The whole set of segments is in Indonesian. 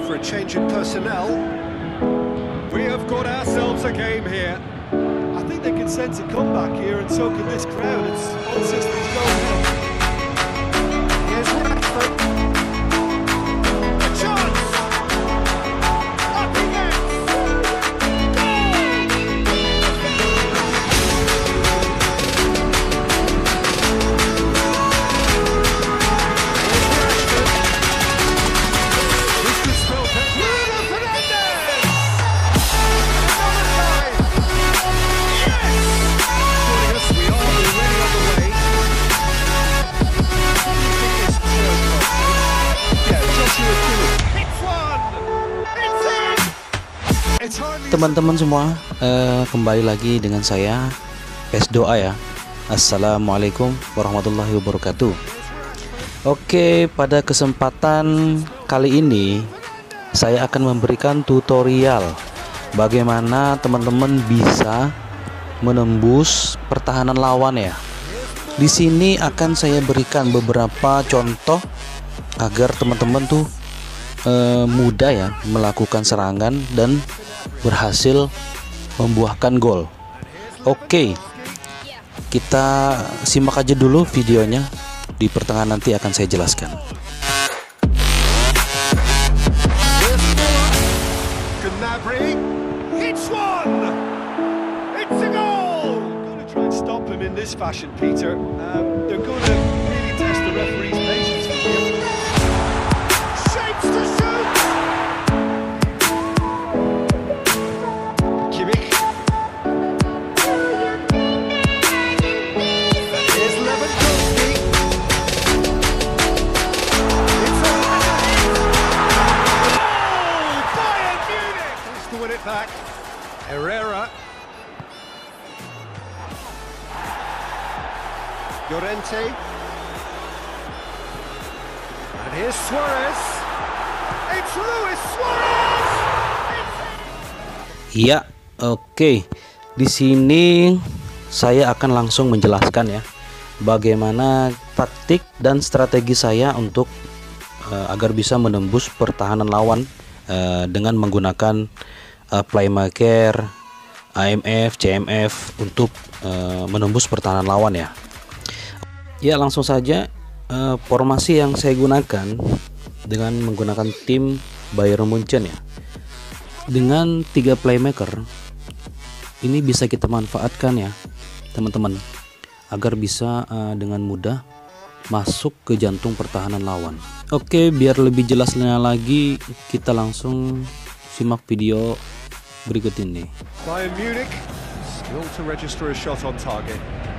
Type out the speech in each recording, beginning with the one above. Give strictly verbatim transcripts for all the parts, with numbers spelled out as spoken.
for a change in personnel. We have got ourselves a game here. I think they can sense a comeback here, and so can this crowd. It's all systems go now. Here's Rashford. A chance! Up he gets! Teman-teman semua, uh, kembali lagi dengan saya Pes Doa ya. Assalamualaikum warahmatullahi wabarakatuh. Oke, pada kesempatan kali ini saya akan memberikan tutorial bagaimana teman-teman bisa menembus pertahanan lawan ya. Di sini akan saya berikan beberapa contoh agar teman-teman tuh uh, mudah ya melakukan serangan dan berhasil membuahkan gol. Oke, kita simak aja dulu videonya. Di pertengahan nanti akan saya jelaskan. Gnabry hits one. It's a goal. Going to try and stop him in this fashion, Peter. Um, they're going to really test the referee's patience from here. Shapes to shoot. Back. Herrera. Llorente. And here's Suarez. It's Luis Suarez. Iya, oke. Di sini saya akan langsung menjelaskan ya bagaimana taktik dan strategi saya untuk uh, agar bisa menembus pertahanan lawan uh, dengan menggunakan Uh, playmaker, A M F, C M F untuk uh, menembus pertahanan lawan ya. Ya, langsung saja uh, formasi yang saya gunakan dengan menggunakan tim Bayern Munchen ya. Dengan tiga playmaker ini bisa kita manfaatkan ya, teman-teman, agar bisa uh, dengan mudah masuk ke jantung pertahanan lawan. Oke, biar lebih jelasnya lagi kita langsung simak video berikut ini. Bayern Munich still to register a shot on target.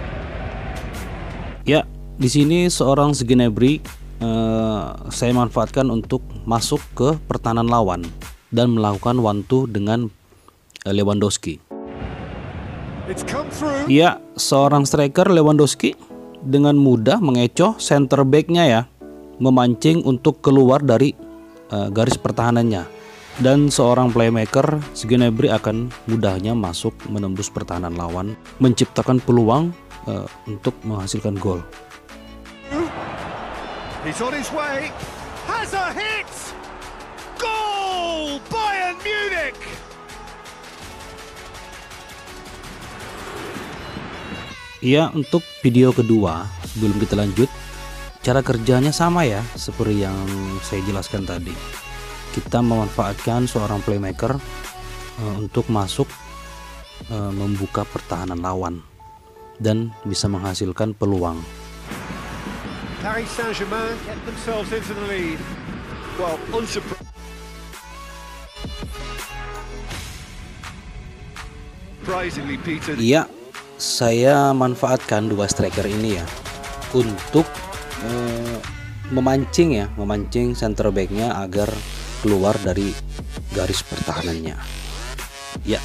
Ya, di sini seorang Gnabry uh, saya manfaatkan untuk masuk ke pertahanan lawan dan melakukan one two dengan uh, Lewandowski. It's come through. Ya, seorang striker Lewandowski dengan mudah mengecoh center back-nya ya, memancing untuk keluar dari uh, garis pertahanannya. Dan seorang playmaker Gnabry akan mudahnya masuk menembus pertahanan lawan, menciptakan peluang uh, untuk menghasilkan gol. He's on his way. Has a hit. Goal! Bayern Munich. Ya, untuk video kedua sebelum kita lanjut, cara kerjanya sama ya seperti yang saya jelaskan tadi. Kita memanfaatkan seorang playmaker uh, untuk masuk uh, membuka pertahanan lawan dan bisa menghasilkan peluang. Paris Saint-Germain get themselves into the lead. Well, unsurprisingly, Peter. Iya, saya manfaatkan dua striker ini ya untuk uh, memancing ya, memancing center back-nya agar keluar dari garis pertahanannya. Ya.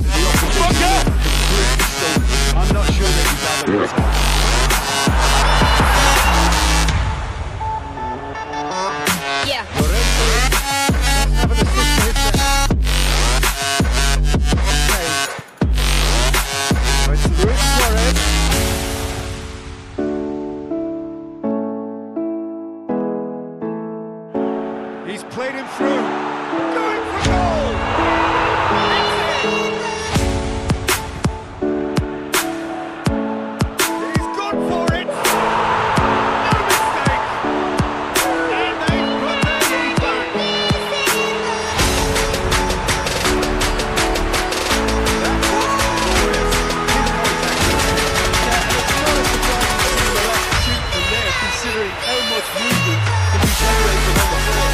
Yeah. He's played him through. Going for goal! He's gone for it! No mistake! And they've put their lead back! That was glorious! Yeah, and it's not a surprise to see the last shoot from there, considering how much movement can be generated on the floor.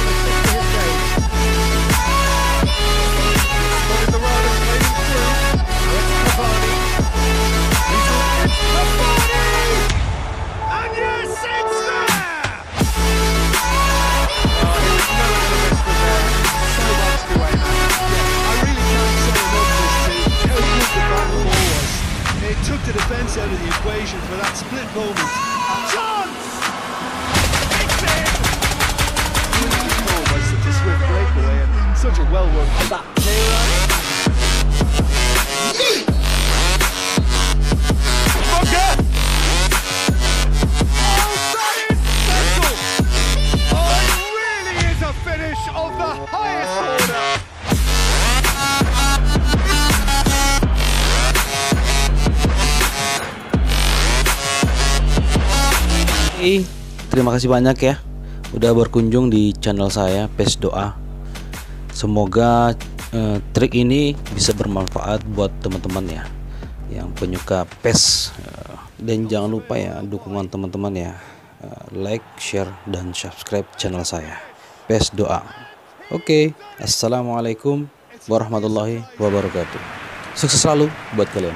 But the Riders playing through. Now it's Cavani. He's on, it's Cavani! And yes, it's there! Oh, he was never going to miss from there. So much to aim at. Yeah, I really can't say enough this team. How good the battle ball was. It took the defence out of the equation for that split moment. Chance! It's in! Oh, by such a swift breakaway and such a well-worked back. Booker! Oh, that is special! Oh, it really is a finish of the highest order! Oke, terima kasih banyak ya udah berkunjung di channel saya P E S Doa. Semoga eh, trik ini bisa bermanfaat buat teman-teman ya yang penyuka P E S, eh, dan jangan lupa ya dukungan teman-teman ya, eh, like, share, dan subscribe channel saya P E S Doa. Oke, assalamualaikum warahmatullahi wabarakatuh. Sukses selalu buat kalian.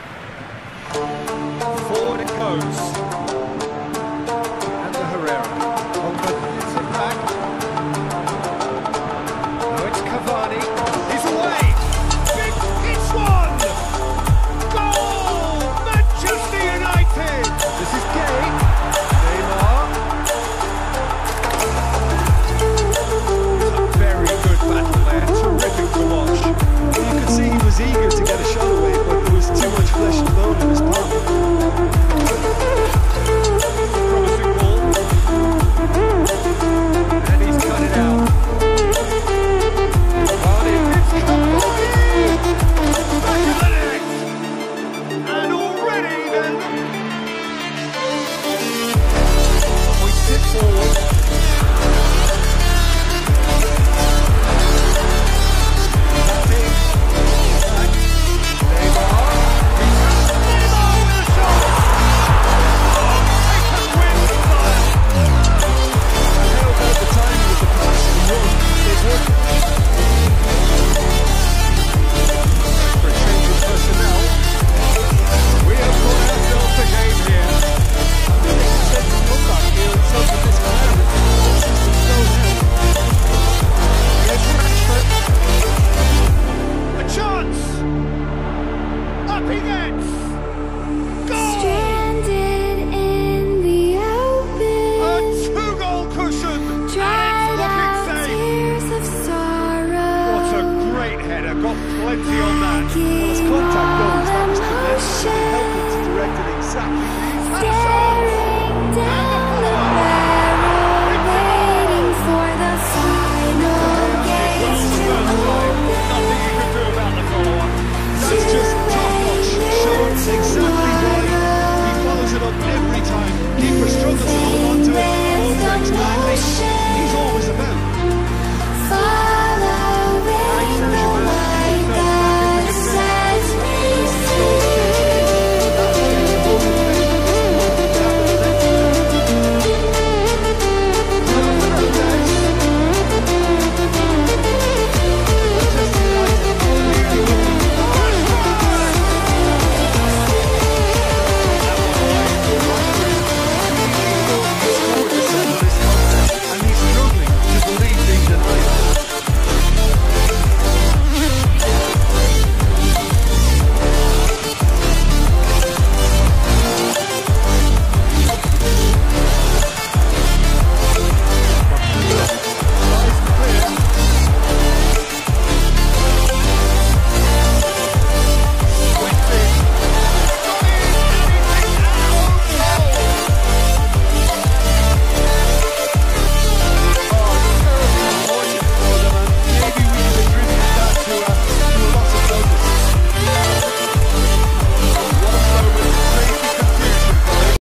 Forward it goes. And to Herrera. Pogba gets it back. Now it's Cavani. He's away. Big hits one. Goal! Manchester United. This is Gay. Neymar. A very good battle there. Terrific to watch. You could see he was eager to get a shot away, but there was too much flesh and bone in his pocket. Promising ball. And he's cut it out. Cavani, it's Cavani! Back of the net! And already then... We sit forward. Got plenty on that.